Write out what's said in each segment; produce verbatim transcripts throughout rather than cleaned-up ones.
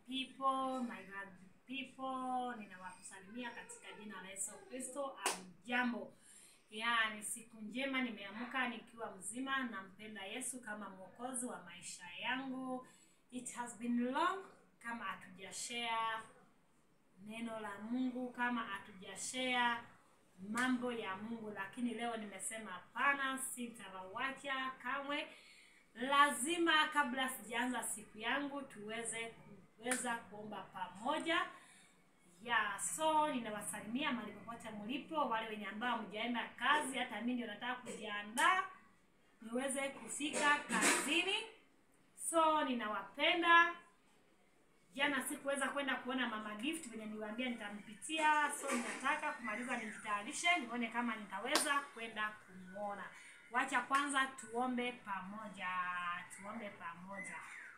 people, my God people, ninawasalimia katika jina la Yesu Kristo. Jambo. Ya, ni siku njema, nimeamka nikiwa mzima, nampenda Yesu kama mwokozi wa maisha yangu. It has been long kama hatujashare neno la Mungu, kama hatujashare mambo ya Mungu, lakini leo nimesema hapana, sitawawacha kamwe. Lazima kabla sijaanza siku yangu tuweze kuweza kuomba pamoja. Ya, so ninawasalimia mahali popote mlipo, wale wenye ambao mjaenda kazi, hata mimi ndio nataka kujiandaa niweze kufika kazini. So ninawapenda. Jana sikuweza kwenda kuona Mama Gift venye niwaambia nitampitia, so ninataka kumaliza nijitayarishe nione kama nitaweza kwenda kumuona. Wacha kwanza tuombe pamoja. Tuombe pamoja.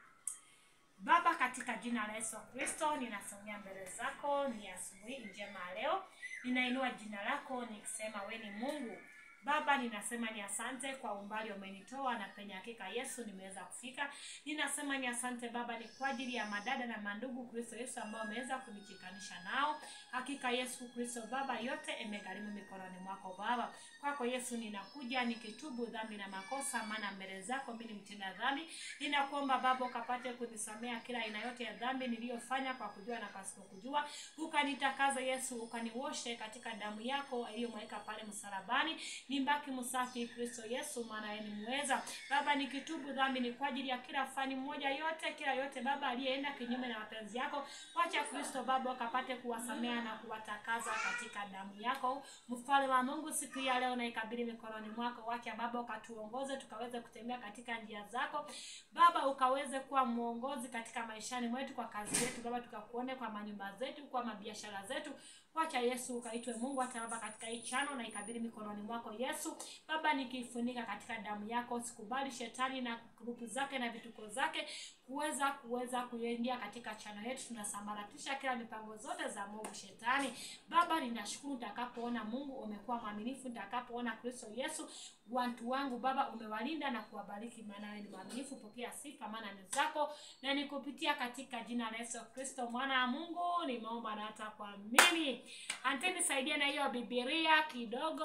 Baba, katika jina la Yesu Kristo, ninasomea mbele zako, ni asubuhi njema leo. Ninainua jina lako nikisema wewe ni Mungu. Baba, ninasema ni asante kwa umbali umenitoa na penye hakika Yesu nimeweza kufika. Ninasema ni asante Baba, ni kwa ajili ya madada na mandugu Kristo Yesu ambao wameweza kunichikanisha nao. Hakika Yesu Kristo Baba, yote imegharimu mikononi mwako Baba. Kwako Yesu ninakuja nikitubu dhambi na makosa, maana mbele zako mimi ni mtenda dhambi. Ninakuomba Baba ukapate kunisamea kila aina yote ya dhambi niliyofanya kwa kujua na pasipo kujua. Ukanitakaza Yesu, ukanioshe katika damu yako iliyomwagika pale msalabani. Nimbaki msafi Kristo Yesu, maana yeye ni mweza. Baba, nikitubu dhambi ni kwa ajili ya kila fani mmoja yote, kila yote Baba aliyeenda kinyume na mapenzi yako. Wacha Kristo Baba ukapate kuwasamea na kuwatakaza katika damu yako. Mfalme wa Mungu, siku ya leo na ikabili mikononi mwako. Wacha Baba ukatuongoze tukaweze kutembea katika njia zako. Baba ukaweze kuwa muongozi katika maishani mwetu, kwa kazi yetu Baba, tukakuone kwa manyumba zetu, kwa mabiashara zetu. Wacha Yesu ukaitwe Mungu hata Baba katika hii chano na ikabili mikononi mwako Yesu. Baba, nikifunika katika damu yako, sikubali shetani na grupu zake na vituko zake kuweza kuweza kuingia katika chano yetu. Tunasambaratisha kila mipango zote za Mungu shetani. Baba, ninashukuru nitakapoona Mungu umekuwa mwaminifu, nitakapoona Kristo Yesu watu wangu Baba umewalinda na kuwabariki, maana wewe ni mwaminifu. Pokea sifa maana ni zako, na nikupitia katika jina la Yesu Kristo mwana wa Mungu nimeomba na hata kwa mimi. Anteni saidia na hiyo Biblia kidogo.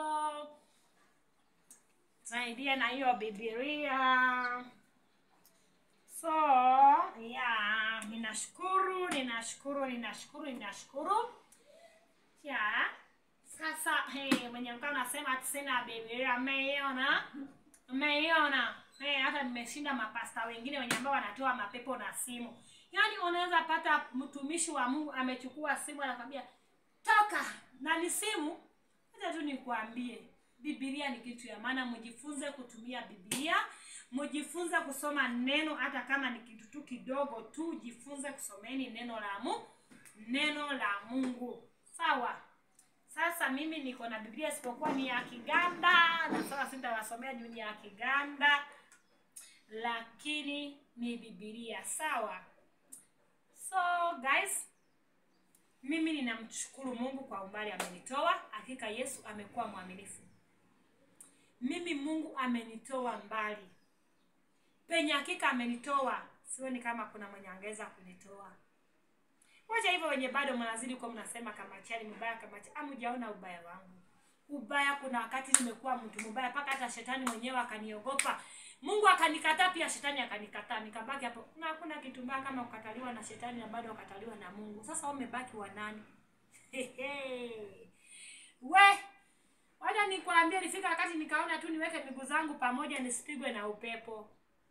Saidia na hiyo Biblia. So, yeah, ninashukuru, ninashukuru, ninashukuru, ninashukuru. Yeah. Sasa, hey, mwenye mkao nasema ati sina Biblia, mmeiona? Mmeiona? Hey, hata nimeshinda mapasta wengine wenye ambao wanatoa mapepo na simu. Yaani unaweza pata mtumishi wa Mungu amechukua simu anakwambia, "Toka, na ni simu." Acha tu nikuambie, Biblia ni kitu ya maana. Mjifunze kutumia Biblia, mjifunze kusoma neno hata kama ni kitu tu kidogo tu, jifunze kusomeni neno la Mungu, neno la Mungu. Sawa? Sasa mimi niko na Biblia isipokuwa ni ya Kiganda, na sasa sitawasomea juu ya Kiganda, lakini ni Biblia. Sawa? So guys, mimi ninamshukuru Mungu kwa umbali amenitoa. Hakika Yesu amekuwa mwaminifu. Mimi Mungu amenitoa mbali. Penye hakika amenitoa, sioni kama kuna mwenye angeza kunitoa. Wacha hivyo wenye bado mnazidi kwa mnasema kama chali mbaya kama chali. Hamujaona ubaya wangu. Ubaya kuna wakati nimekuwa mtu mbaya paka hata shetani mwenyewe akaniogopa. Mungu akanikataa pia shetani akanikataa. Nikabaki hapo. Na hakuna kitu mbaya kama ukataliwa na shetani na bado ukataliwa na Mungu. Sasa umebaki wa nani? Hehe. We, wacha nikwambie nifika wakati nikaona tu niweke miguu zangu pamoja nisipigwe na upepo.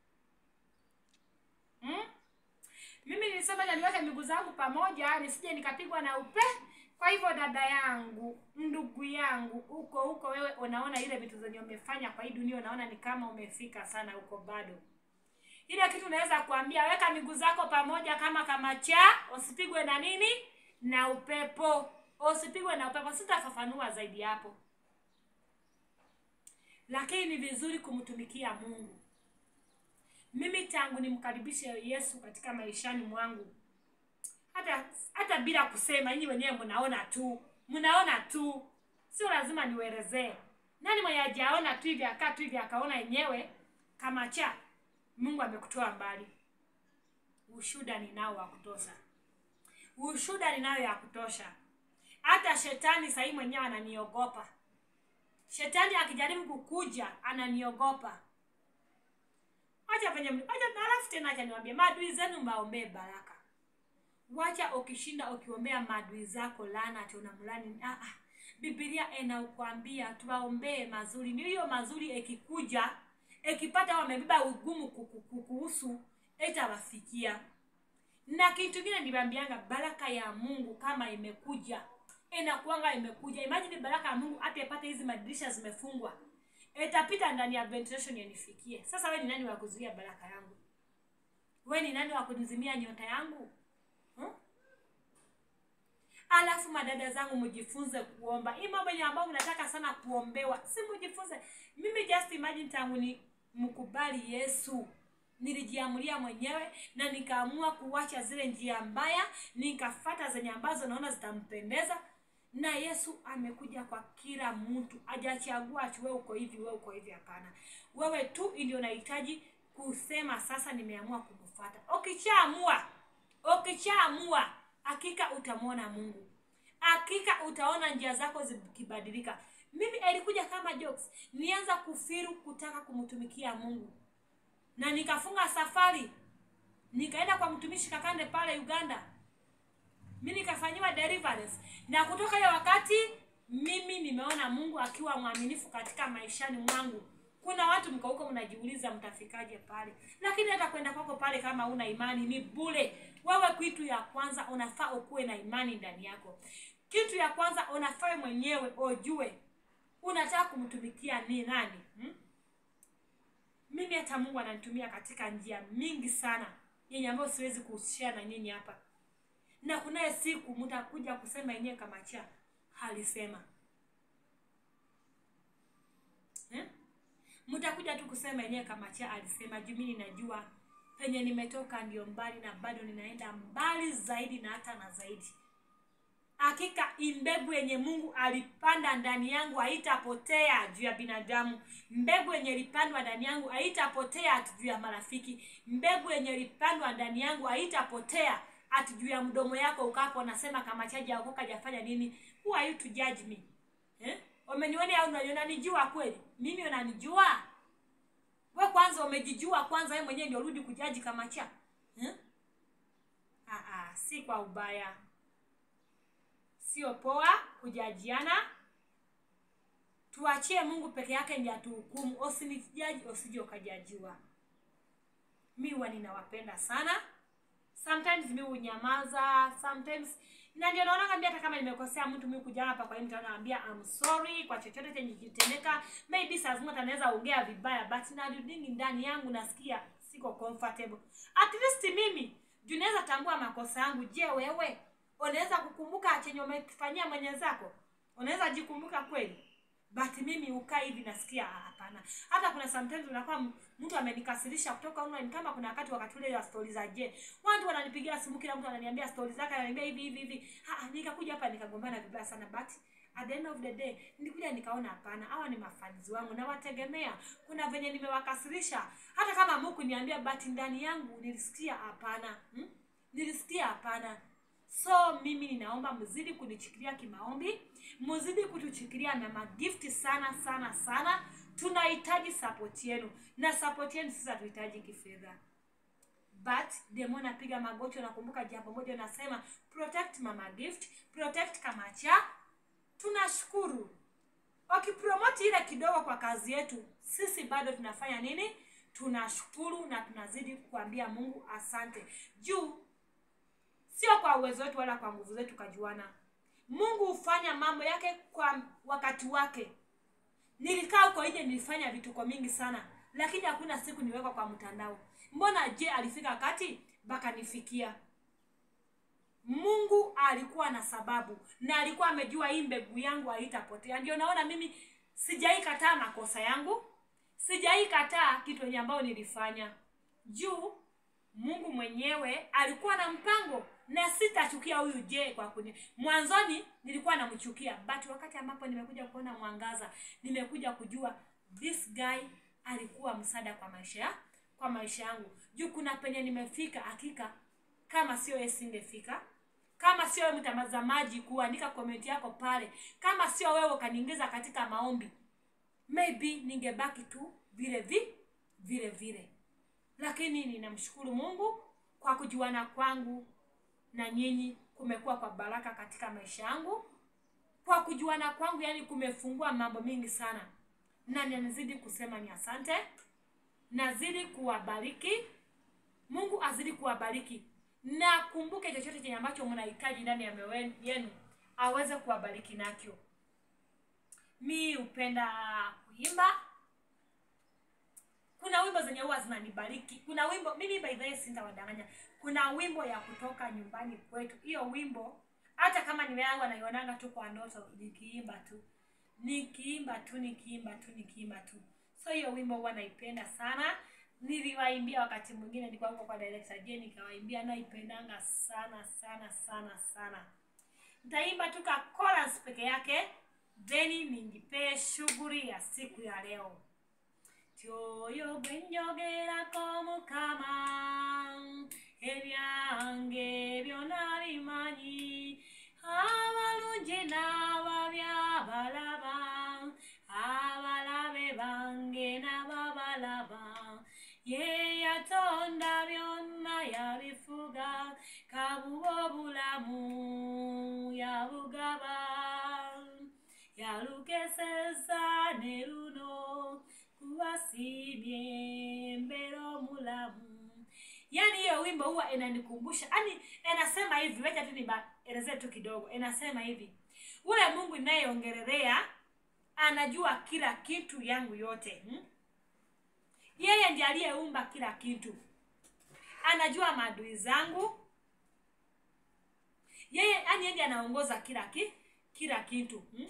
Hmm? Mimi nilisema niweke miguu zangu pamoja nisije nikapigwa na upe. Kwa hivyo dada yangu, ndugu yangu, uko uko wewe unaona ile vitu zenye umefanya kwa hii dunia, unaona ni kama umefika sana, uko bado. Ile kitu naweza kuambia, weka miguu zako pamoja kama kama cha, usipigwe na nini? Na upepo. Usipigwe na upepo, sitafafanua zaidi hapo. Lakini ni vizuri kumtumikia Mungu. Mimi tangu nimkaribishe Yesu katika maishani mwangu, hata hata bila kusema, nyinyi wenyewe mnaona tu. Mnaona tu. Sio lazima niwaelezee. Nani mwenye hajaona tu hivi akaa tu hivi akaona yenyewe kama cha Mungu amekutoa mbali. Ushuhuda ninao wa kutosha. Ushuhuda ninayo ya kutosha. Hata shetani sasa mwenyewe ananiogopa. Shetani akijaribu kukuja ananiogopa. Acha penye acha alafu tena acha niwaambie maadui zenu mbaombee baraka. Wacha ukishinda ukiombea maadui zako laana ati unamlani. Ah ah. Biblia inakuambia tuwaombee mazuri. Ndio hiyo mazuri ikikuja, ikipata wamebeba ugumu kukuhusu, itawafikia. Na kitu kingine niwaambianga baraka ya Mungu kama imekuja, inakuanga imekuja. Imagine baraka ya Mungu hata ipate hizi madirisha zimefungwa. Itapita ndani ya ventilation yanifikie. Sasa wewe ni nani wa kuzuia baraka yangu? Wewe ni nani wa kunizimia nyota yangu? Hmm? Alafu madada zangu mjifunze kuomba. Hii mambo ambayo mnataka sana kuombewa, si mjifunze. Mimi just imagine tangu ni mkubali Yesu, nilijiamulia mwenyewe na nikaamua kuacha zile njia mbaya, nikafuata zenye ambazo naona zitampendeza. Na Yesu amekuja kwa kila mtu. Hajachagua ati wewe uko hivi, wewe uko hivi, hapana. Wewe tu ndio unahitaji kusema sasa nimeamua kumfuata. Ukichaamua, ukichaamua, hakika utamwona Mungu. Hakika utaona njia zako zikibadilika. Mimi alikuja kama jokes. Nianza kufiru kutaka kumtumikia Mungu. Na nikafunga safari. Nikaenda kwa mtumishi Kakande pale Uganda. Mimi nikafanywa deliverance. Na kutoka hiyo wakati mimi nimeona Mungu akiwa mwaminifu katika maishani mwangu. Kuna watu mko huko mnajiuliza mtafikaje pale. Lakini hata kwenda kwako pale kama una imani ni bure. Wewe kitu ya kwanza unafaa ukuwe na imani ndani yako. Kitu ya kwanza unafaa mwenyewe ujue unataka kumtumikia ni nani. Hmm? Mimi hata Mungu ananitumia katika njia mingi sana yenye ambayo siwezi kushare na nyinyi hapa. Na kuna siku mtakuja kusema yenyewe kama cha halisema. Eh? Mtakuja tu kusema yenyewe kama cha alisema. Juu mimi najua penye nimetoka ndio mbali na bado ninaenda mbali zaidi na hata na zaidi. Hakika mbegu yenye Mungu alipanda ndani yangu haitapotea juu ya binadamu. Mbegu yenye ilipandwa ndani yangu haitapotea juu ya marafiki. Mbegu yenye ilipandwa ndani yangu haitapotea ati juu ya mdomo yako ukapo nasema kama chaji yako kajafanya nini. Who are you to judge me? Eh? Umeniona au unanijua kweli? Mimi unanijua? Wewe kwanza umejijua kwanza wewe mwenyewe ndio rudi kujaji kama cha. Eh? Ah ah, si kwa ubaya. Sio poa kujajiana. Tuachie Mungu peke yake ndiye atuhukumu. Usinijaji usije ukajajiwa. Mimi huwa ninawapenda sana. Sometimes mimi unyamaza, sometimes na ndio naona kama hata kama nimekosea mtu mimi kuja hapa kwa hiyo nitaambia I'm sorry kwa chochote chenye kitendeka. Maybe saa zingine anaweza ongea vibaya but na rudingi ndani yangu nasikia siko comfortable. At least mimi junaweza tambua makosa yangu. Je, wewe unaweza kukumbuka chenye umefanyia mwenyezako? Unaweza jikumbuka kweli? But mimi ukaa hivi nasikia hapana. Hata kuna sometimes unakuwa mtu amenikasirisha kutoka online kama kuna wakati wakati ule ya stories za je. Watu wananipigia simu kila mtu ananiambia stories zake ananiambia hivi hivi hivi. Ah nikakuja hapa nikagombana vibaya sana but at the end of the day nilikuja nikaona hapana hawa ni mafanizi wangu na wategemea. Kuna venye nimewakasirisha hata kama Mungu niambia but ndani yangu nilisikia hapana. Hmm? Nilisikia hapana. So mimi ninaomba mzidi kunichikilia kimaombi, mzidi kutuchikilia na magift sana sana sana. Tunahitaji support yenu na support yenu sasa tunahitaji kifedha. But demo napiga magoti na kumbuka jambo moja nasema protect Mama Gift, protect Kamacha. Tunashukuru. Ukipromote ile kidogo kwa kazi yetu, sisi bado tunafanya nini? Tunashukuru na tunazidi kuambia Mungu asante. Juu sio kwa uwezo wetu wala kwa nguvu zetu kajuana. Mungu hufanya mambo yake kwa wakati wake. Nilikaa huko nje nilifanya vituko mingi sana, lakini hakuna siku niwekwa kwa mtandao. Mbona je alifika wakati baka nifikia? Mungu alikuwa na sababu na alikuwa amejua hii mbegu yangu haitapotea. Ndio naona mimi sijaikataa makosa yangu, sijaikataa kitu ambacho nilifanya. Juu Mungu mwenyewe alikuwa na mpango na sitachukia huyu je kwa kuni. Mwanzoni nilikuwa namchukia but wakati ambapo nimekuja kuona mwangaza, nimekuja kujua this guy alikuwa msaada kwa maisha kwa maisha yangu. Juu kuna penye nimefika hakika kama sio yeye singefika. Kama sio wewe mtazamaji kuandika comment yako pale, kama sio wewe ukaniingiza katika maombi, maybe ningebaki tu vile vile vile vile. Lakini ninamshukuru Mungu kwa kujuana kwangu na nyinyi kumekuwa kwa baraka katika maisha yangu. Kwa kujuana kwangu yani kumefungua mambo mingi sana. Na ninazidi kusema ni asante. Nazidi kuwabariki. Mungu azidi kuwabariki. Na kumbuke chochote chenye ambacho mnahitaji ndani ya mioyo yenu aweze kuwabariki nakyo. Mi upenda kuimba. Kuna wimbo zenye huwa zinanibariki. Kuna wimbo, mimi by the way sitawadanganya. Kuna wimbo ya kutoka nyumbani kwetu. Hiyo wimbo hata kama nimeanza naionanga tu kwa ndoto nikiimba tu. Nikiimba tu, nikiimba tu, nikiimba tu. So hiyo wimbo huwa naipenda sana. Niliwaimbia wakati mwingine nilikuwa kwa director Jane nikawaimbia, naipendanga sana sana sana sana. Nitaimba tu ka chorus peke yake, then ningipe shughuli ya siku ya leo. Tioyo bwenyogera komu kama ebyange byona bimanyi abalungi n'ababyabalaba abalabe bange n'ababalaba ye yatonda byonna yabifuga kabubo bulamu yabugaba yalukeseza ne luno kuwasibye mbero mulamu. Yani hiyo wimbo huwa inanikumbusha, yani inasema hivi, wacha tu nibaelezee tu kidogo. Inasema hivi, ule Mungu ninayeongelelea anajua kila kitu yangu yote. Hmm? Yeye ndiye aliyeumba kila kitu. Anajua maadui zangu. Yeye yani ndiye anaongoza kila ki, kila kitu. Hmm?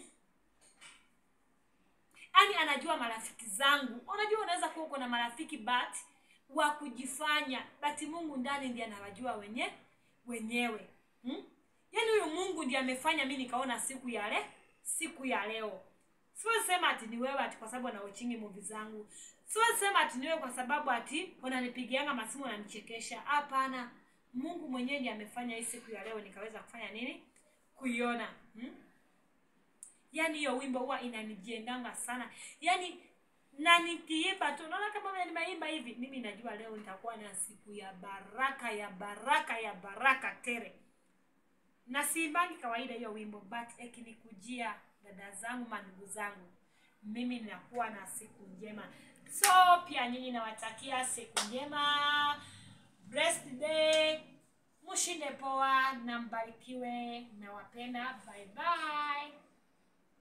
Ani anajua marafiki zangu. Unajua unaweza kuwa uko na marafiki but wa kujifanya, but Mungu ndani ndiye anawajua wenye wenyewe. Hmm? Yaani huyu Mungu ndiye amefanya mimi nikaona siku ya le, siku ya leo. Siwezi sema ati ni wewe ati kwa sababu anaochingi movie zangu. Siwezi sema ati ni wewe kwa sababu ati unanipigianga masimu unanichekesha. Hapana. Mungu mwenyewe ndiye amefanya hii siku ya leo nikaweza kufanya nini? Kuiona. Hmm? Yaani hiyo wimbo huwa inanijenganga sana. Yaani na nikiimba tu, unaona kama mimi nimeimba hivi, mimi najua leo nitakuwa na siku ya baraka ya baraka ya baraka tele. Na siimbangi kawaida hiyo wimbo, but ikinikujia dada zangu, mandugu zangu, mimi ninakuwa na siku njema. So pia nyinyi nawatakia siku njema. Blessed day. Mushinde poa na mbarikiwe, na wapenda. Bye bye.